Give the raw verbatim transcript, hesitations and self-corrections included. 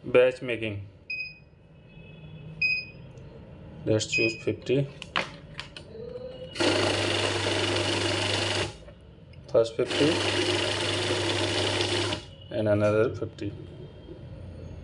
Batch making. Let's choose fifty. First fifty and another fifty.